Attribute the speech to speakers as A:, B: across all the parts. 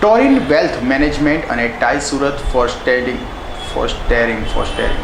A: ટોરિન wealth management અને TiE Surat fostering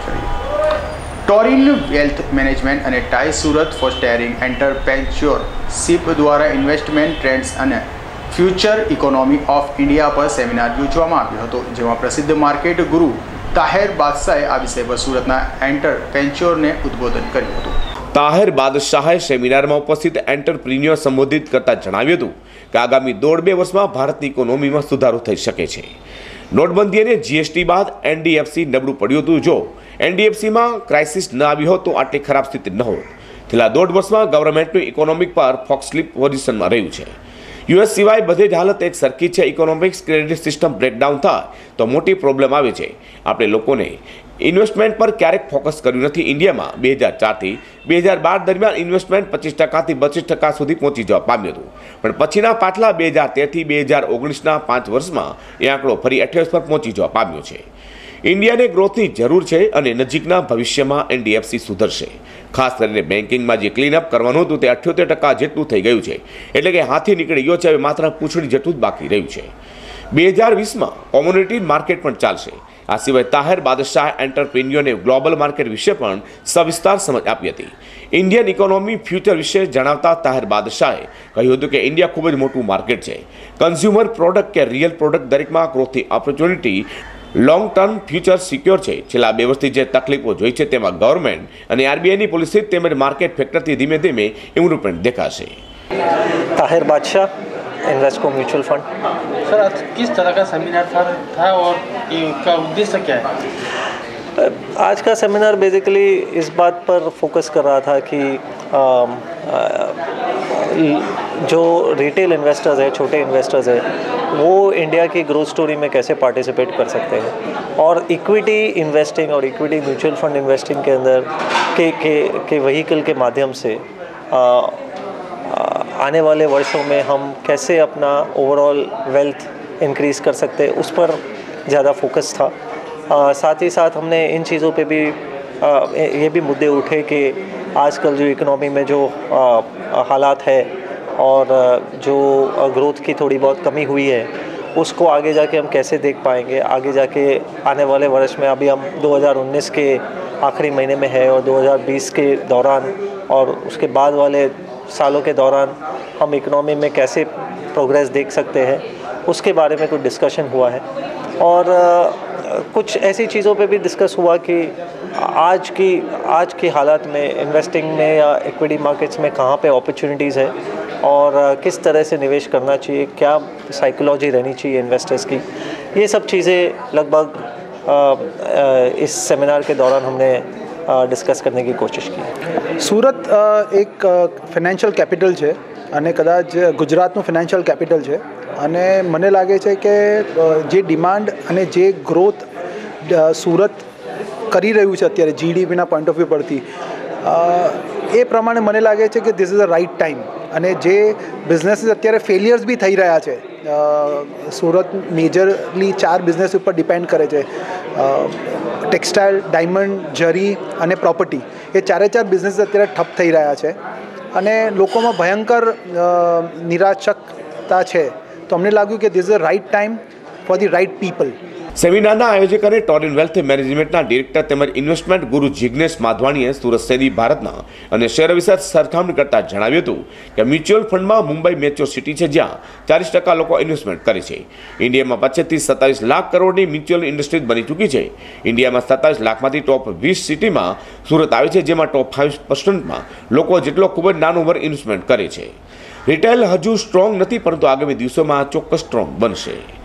A: Torin wealth management અને TiE Surat fostering entrepreneurship દ્વારા investment trends અને ફ્યુચર ઇકોનોમી ઓફ ઇન્ડિયા પર seminar યોજવામાં આવ્યો હતો, જેમાં પ્રસિદ્ધ માર્કેટ ગુરુ તાહેર બાદશાહે આ વિષય પર સુરતના એન્ટરપ્રેન્યોરને ઉદ્બોધન કર્યું હતું।
B: તાહેર બાદશાહે સેમિનારમાં ઉપસ્થિત એન્ટરપ્રિન્યોર સંબોધિત કરતા જણાવ્યું હતું કે આગામી 1.5 વર્ષમાં ભારતની ઇકોનોમીમાં સુધારો થઈ શકે છે। નોટબંધી અને જીએસટી બાદ એનડીએફસી નબળું પડ્યું હતું। જો એનડીએફસીમાં ક્રાઇસિસ ન આવી હોત તો આટલી ખરાબ સ્થિતિ ન હોત। છેલ્લા 1.5 વર્ષમાં ગવર્મેન્ટનું ઇકોનોમિક પર ફોક્સલીપ પોઝિશનમાં રહ્યું છે। યુએસ સિવાય બધી જ હાલત એક સરખી છે। ઇકોનોમિક્સ ક્રેડિટ સિસ્ટમ બ્રેકડાઉન થાય તો મોટી પ્રોબ્લેમ આવે છે। આપણે લોકોને ઇન્વેસ્ટમેન્ટ પર ક્યારેક ફોકસ કર્યું નથી। ઇન્ડિયામાં 2004થી 2012 દરમિયાન ઇન્વેસ્ટમેન્ટ 25%થી 32% સુધી પહોંચી જવા પામ્યું હતું, પણ પછીના પાછલા 2013થી 2019ના 5 વર્ષમાં એ આંકડો ફરી 28 પર પહોંચી જવા પામ્યો છે। ઇન્ડિયાને ગ્રોથની જરૂર છે અને નજીકના ભવિષ્યમાં એનડીએફસી સુધરશે। ખાસ કરીને બેન્કિંગમાં જે ક્લીનઅપ કરવાનું હતું તે 78% જેટલું થઈ ગયું છે, એટલે કે હાથી નીકળી ગયો છે। હવે માત્ર પૂંછડી જેટલું જ બાકી રહ્યું છે। 2020માં કોમોડિટી માર્કેટ પણ ચાલશે। આ સિવાય તાહેર બાદશાહ એન્ટરપ્રિન્યોરને ગ્લોબલ માર્કેટ વિશે પણ સવિસ્તાર સમજ આપી હતી। ઇન્ડિયન ઇકોનોમી ફ્યુચર વિશે જણાવતા તાહેર બાદશાહે કહ્યું હતું કે ઇન્ડિયા ખૂબ જ મોટું માર્કેટ છે। કન્ઝ્યુમર પ્રોડક્ટ કે રિયલ પ્રોડક્ટ દરેકમાં ગ્રોથની opportunity long term future secure છે। છેલ્લા 2 વર્ષથી જે તકલીફો જોઈ છે તેમાં ગવર્મેન્ટ અને આરબીઆઈની પોલિસી તેમજ માર્કેટ ફેક્ટરથી ધીમે ધીમે ઇમ્પ્રુવમેન્ટ દેખાશે।
C: ताहिर बादशाह, इन्वेस्को म्यूचुअल फंड।
D: सर, आज किस तरह का सेमिनार था और इसका उद्देश्य क्या है?
C: आज का सेमिनार बेसिकली इस बात पर फोकस कर रहा था कि जो रिटेल इन्वेस्टर्स है, छोटे इन्वेस्टर्स है, वो इंडिया की ग्रोथ स्टोरी में कैसे पार्टिसिपेट कर सकते हैं और इक्विटी इन्वेस्टिंग और इक्विटी म्यूचुअल फंड इन्वेस्टिंग के अंदर के व्हीकल के माध्यम से आने वाले वर्षों में हम कैसे अपना ओवरऑल वेल्थ इंक्रीज़ कर सकते हैं, उस पर ज़्यादा फोकस था। साथ ही साथ हमने इन चीज़ों पे भी ये भी मुद्दे उठे कि आजकल जो इकोनॉमी में जो हालात है और जो ग्रोथ की थोड़ी बहुत कमी हुई है, उसको आगे जाके हम कैसे देख पाएंगे। आगे जाके आने वाले वर्ष में अभी हम 2019 के आखिरी महीने में है और 2020 के दौरान और उसके बाद वाले सालों के दौरान हम इकोनॉमी में कैसे प्रोग्रेस देख सकते हैं, उसके बारे में कुछ डिस्कशन हुआ है। और कुछ ऐसी चीज़ों पे भी डिस्कस हुआ कि आज की हालत में इन्वेस्टिंग में या इक्विटी मार्केट्स में कहाँ पे अपॉर्चुनिटीज़ है और किस तरह से निवेश करना चाहिए, क्या साइकोलॉजी रहनी चाहिए इन्वेस्टर्स की। ये सब चीज़ें लगभग इस सेमिनार के दौरान हमने डिस्कस करने की कोशिश की।
E: सूरत एक फाइनेंशियल कैपिटल है અને કદાચ ગુજરાતનું ફાઇનાન્શિયલ કેપિટલ છે અને મને લાગે છે કે જે ડિમાન્ડ અને જે ગ્રોથ સુરત કરી રહ્યું છે અત્યારે જીડીપીના પોઈન્ટ ઓફ વ્યૂ પરથી, એ પ્રમાણે મને લાગે છે કે this is a right time. અને જે બિઝનેસીસ અત્યારે ફેલિયર્સ બી થઈ રહ્યા છે, સુરત મેજરલી 4 બિઝનેસ ઉપર ડિપેન્ડ કરે છે, ટેક્સટાઇલ, ડાયમંડ, જરી અને પ્રોપર્ટી। એ 4 બિઝનેસ અત્યારે ઠપ થઈ રહ્યા છે અને લોકોમાં ભયંકર નિરાશકતા છે। તો અમને લાગ્યું કે this is a right time for the right people.
B: સેમિનારના આયોજક અને ટોરિન વેલ્થ મેનેજમેન્ટના ડિરેક્ટર તેમજ ઇન્વેસ્ટમેન્ટ ગુરુ જિગ્નેશ માધવાણીએ સુરત શહેરી ભારતના અને શહેરો વિશે સરખામણી કરતા જણાવ્યું હતું કે મ્યુચ્યુઅલ ફંડમાં મુંબઈ મેચ્યોર સિટી છે, જ્યાં 40% લોકો ઇન્વેસ્ટમેન્ટ કરે છે। ઇન્ડિયામાં 25થી 27 લાખ કરોડની મ્યુચ્યુઅલ ઇન્ડસ્ટ્રી બની ચૂકી છે। ઇન્ડિયામાં 27 લાખમાંથી ટોપ 20 સિટીમાં સુરત આવે છે, જેમાં ટોપ 5%માં લોકો જેટલો ખૂબ જ નાનું ઓવર ઇન્વેસ્ટમેન્ટ કરે છે। રિટેલ હજુ સ્ટ્રોંગ નથી, પરંતુ આગામી દિવસોમાં ચોક્કસ સ્ટ્રોંગ બનશે।